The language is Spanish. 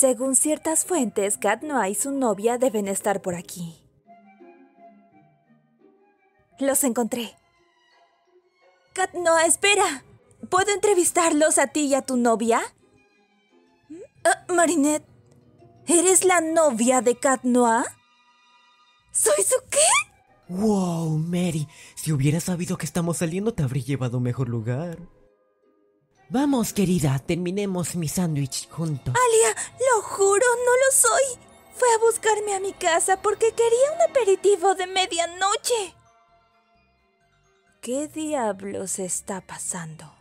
Según ciertas fuentes, Chat Noir y su novia deben estar por aquí. Los encontré. Chat Noir, espera. ¿Puedo entrevistarlos a ti y a tu novia? Marinette, ¿eres la novia de Chat Noir? ¿Soy su qué? ¡Wow, Mary! Si hubieras sabido que estamos saliendo, te habría llevado a un mejor lugar. Vamos, querida, terminemos mi sándwich juntos. Alya, lo juro, no lo soy. Fue a buscarme a mi casa porque quería un aperitivo de medianoche. ¿Qué diablos está pasando?